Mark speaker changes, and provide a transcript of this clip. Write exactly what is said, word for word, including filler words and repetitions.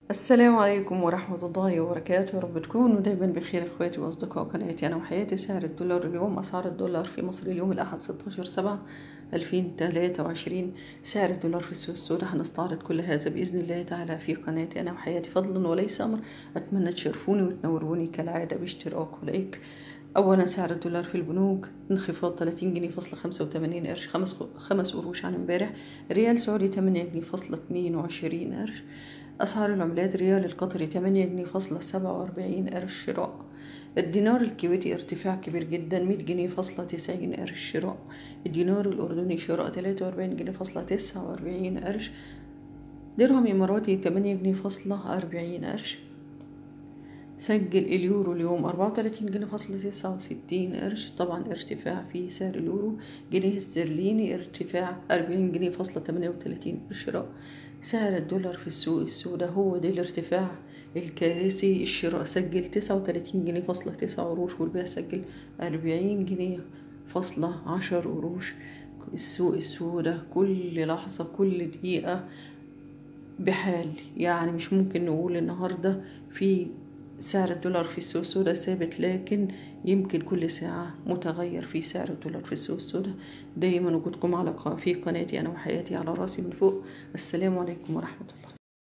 Speaker 1: السلام عليكم ورحمة الله وبركاته. يا رب تكونوا دايما بخير اخواتي واصدقاء قناتي انا وحياتي. سعر الدولار اليوم، اسعار الدولار في مصر اليوم الاحد ستاشر سبعة ألفين وتلاتة وعشرين. سعر الدولار في السوق السوداء. هنستعرض كل هذا باذن الله تعالى في قناتي انا وحياتي فضلا وليس امر. اتمنى تشرفوني وتنوروني كالعادة باشتراك ولايك. اولا سعر الدولار في البنوك انخفاض ثلاثين جنيه فاصلة خمسة وثمانين قرش، خمس خمس قروش عن امبارح. ريال سعودي ثمانية جنيه فاصلة اتنين وعشرين قرش. أسعار العملات: ريال القطري ثمانية جنيه فاصلة سبعة وأربعين قرش شراء. الدينار الكويتي ارتفاع كبير جدا مية جنيه فاصلة تسعين قرش شراء. الدينار الأردني شراء ثلاثة وأربعين جنيه فاصلة تسعة وأربعين قرش. درهم إماراتي ثمانية جنيه فاصلة أربعين قرش. سجل اليورو اليوم أربعة وثلاثين جنيه فاصلة تسعة وستين قرش، طبعا ارتفاع في سعر اليورو. جنيه استرليني ارتفاع أربعين جنيه فاصلة ثمانية وثلاثين قرش شراء. سعر الدولار في السوق السوداء هو ده الارتفاع الكارثي. الشراء سجل تسعة وثلاثين جنيه فاصلة تسعة قروش، والبيع سجل أربعين جنيه فاصلة عشر قروش. السوق السوداء كل لحظة كل دقيقة بحال، يعني مش ممكن نقول النهاردة في سعر الدولار في السوق السوداء ثابت، لكن يمكن كل ساعة متغير في سعر الدولار في السوق السوداء. دايما وجودكم على في قناتي أنا وحياتي على راسي من فوق. السلام عليكم ورحمة الله.